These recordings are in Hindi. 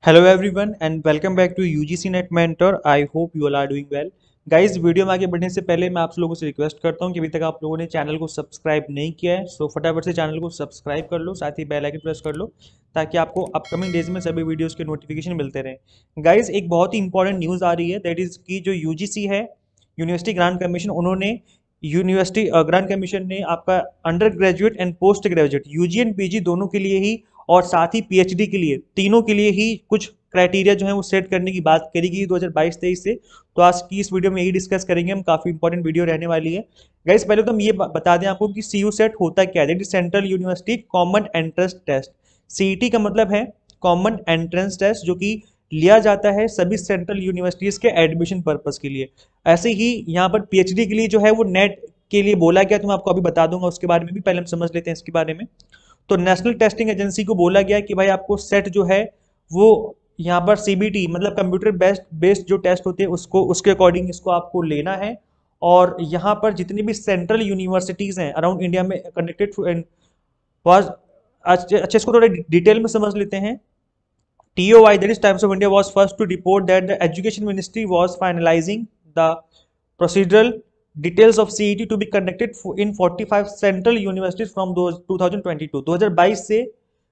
Hello everyone and welcome back to UGC NET mentor. I hope you all are doing well. Guys, video में आगे बढ़ने से पहले मैं आप लोगों से रिक्वेस्ट करता हूं कि अभी तक आप लोगों ने चैनल को सब्सक्राइब नहीं किया है सो फटाफट से चैनल को सब्सक्राइब कर लो, साथ ही बेल आइकन प्रेस कर लो ताकि आपको अपकमिंग डेज में सभी वीडियोस के नोटिफिकेशन मिलते रहें। गाइस, एक बहुत ही इंपॉर्टेंट न्यूज़ आ रही है, दैट इज कि जो यूजीसी है, यूनिवर्सिटी ग्रांट कमीशन, उन्होंने यूनिवर्सिटी ग्रांट कमीशन ने आपका undergraduate and postgraduate UG and PG दोनों के लिए ही और साथ ही पीएचडी के लिए, तीनों के लिए ही कुछ क्राइटेरिया जो है वो सेट करने की बात करी गई 2022-23 से। तो आज की इस वीडियो में यही डिस्कस करेंगे हम, काफी इंपॉर्टेंट वीडियो रहने वाली है। गाइस, पहले तो हम ये बता दें आपको कि सीयू सेट होता क्या है। That is central university common entrance test. CET का मतलब है कॉमन एंट्रेंस टेस्ट, जो कि लिया जाता है सभी सेंट्रल यूनिवर्सिटीज के एडमिशन पर्पस के लिए। ऐसे ही यहाँ पर पीएचडी के लिए जो है वो नेट के लिए बोला गया, तो मैं आपको अभी बता दूंगा उसके बारे में भी, पहले हम समझ लेते हैं इसके बारे में। तो नेशनल टेस्टिंग एजेंसी को बोला गया कि भाई आपको सेट जो है वो यहाँ पर सीबीटी मतलब कंप्यूटर बेस्ड जो टेस्ट होते हैं उसको उसके अकॉर्डिंग इसको आपको लेना है। और यहाँ पर जितनी भी सेंट्रल यूनिवर्सिटीज हैं अराउंड इंडिया में कंडक्टेड वाज, अच्छे इसको थोड़ा डिटेल में समझ लेते हैं। TOI, that is Times of India, was first to report that the Education Ministry was finalizing the procedural details of CET to be conducted in 45 central universities from those 2022 2022 से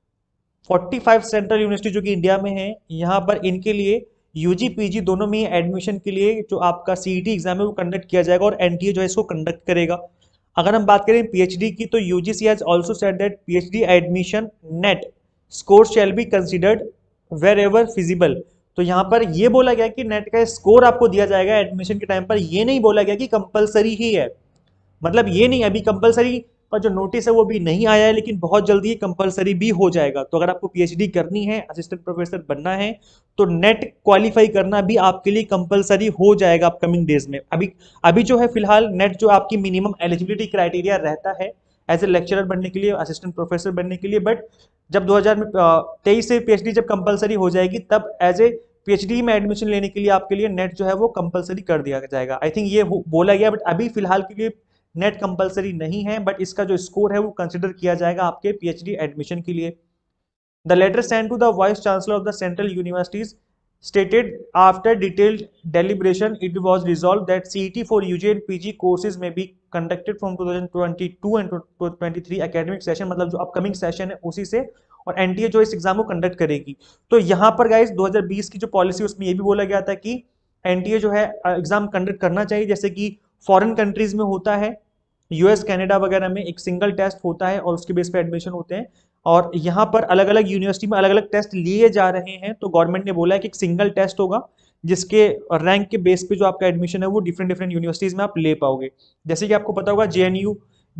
45 सेंट्रल यूनिवर्सिटी जो कि इंडिया में है, यहाँ पर इनके लिए यूजी पीजी दोनों में एडमिशन के लिए जो आपका सीईटी एग्जाम है वो कंडक्ट किया जाएगा और एनटीए जो है इसको कंडक्ट करेगा। अगर हम बात करें पीएचडी की, तो UGC has also said that PhD admission NET score shall be considered wherever feasible. तो यहाँ पर ये बोला गया कि नेट का स्कोर आपको दिया जाएगा एडमिशन के टाइम पर, ये नहीं बोला गया कि कंपलसरी ही है। मतलब ये नहीं, अभी कंपलसरी का जो नोटिस है वो भी नहीं आया है, लेकिन बहुत जल्दी ये कंपलसरी भी हो जाएगा। तो अगर आपको पीएचडी करनी है, असिस्टेंट प्रोफेसर बनना है, तो नेट क्वालिफाई करना भी आपके लिए कंपलसरी हो जाएगा अपकमिंग डेज में। अभी अभी जो है फिलहाल नेट जो आपकी मिनिमम एलिजिबिलिटी क्राइटेरिया रहता है एज ए लेक्चरर बनने के लिए, असिस्टेंट प्रोफेसर बनने के लिए, बट जब 2023 से पीएचडी जब कंपलसरी हो जाएगी, तब एज ए पीएचडी में एडमिशन लेने के लिए आपके लिए नेट जो है वो कंपलसरी कर दिया जाएगा। आई थिंक ये बोला गया, बट अभी फिलहाल के लिए नेट कंपलसरी नहीं है, बट इसका जो स्कोर है वो कंसिडर किया जाएगा आपके पीएचडी एडमिशन के लिए। The letter send to the vice chancellor of the central universities stated after detailed deliberation it was resolved that CET for UG and PG courses may be conducted from 2022 and 2023 academic session, मतलब जो अपकमिंग सेशन है उसी से, और एनटीए जो इस एग्जाम को कंडक्ट करेगी। तो यहाँ पर गाइस 2020 की जो पॉलिसी उसमें ये भी बोला गया था कि एनटीए जो है एग्जाम कंडक्ट करना चाहिए, जैसे कि फॉरेन कंट्रीज में होता है, यूएस कनाडा वगैरह में एक सिंगल टेस्ट होता है और उसके बेस पे एडमिशन होते हैं। और यहाँ पर अलग अलग यूनिवर्सिटी में अलग अलग टेस्ट लिए जा रहे हैं, तो गवर्नमेंट ने बोला है कि एक सिंगल टेस्ट होगा जिसके रैंक के बेस पे जो आपका एडमिशन है वो डिफरेंट डिफरेंट यूनिवर्सिटीज में आप ले पाओगे। जैसे कि आपको पता होगा जेएनयू,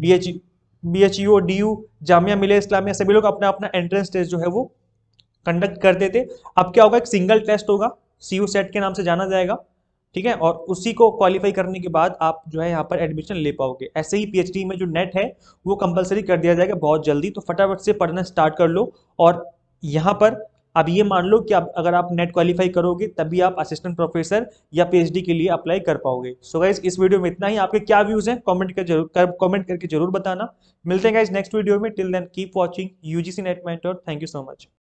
BHU और DU, जामिया मिलिया इस्लामिया, सभी लोग अपना अपना एंट्रेंस टेस्ट जो है वो कंडक्ट करते थे। अब क्या होगा, एक सिंगल टेस्ट होगा, सीयू सेट के नाम से जाना जाएगा, ठीक है, और उसी को क्वालिफाई करने के बाद आप जो है यहाँ पर एडमिशन ले पाओगे। ऐसे ही पीएचडी में जो नेट है वो कंपलसरी कर दिया जाएगा बहुत जल्दी, तो फटाफट से पढ़ना स्टार्ट कर लो। और यहाँ पर अब ये मान लो कि अगर आप नेट क्वालिफाई करोगे तभी आप असिस्टेंट प्रोफेसर या पीएचडी के लिए अप्लाई कर पाओगे। सो गाइस, इस वीडियो में इतना ही। आपके क्या व्यूज हैं कमेंट करके जरूर बताना। मिलते हैं गाइस नेक्स्ट वीडियो में। Till then keep watching UGC NET mentor. Thank you so much.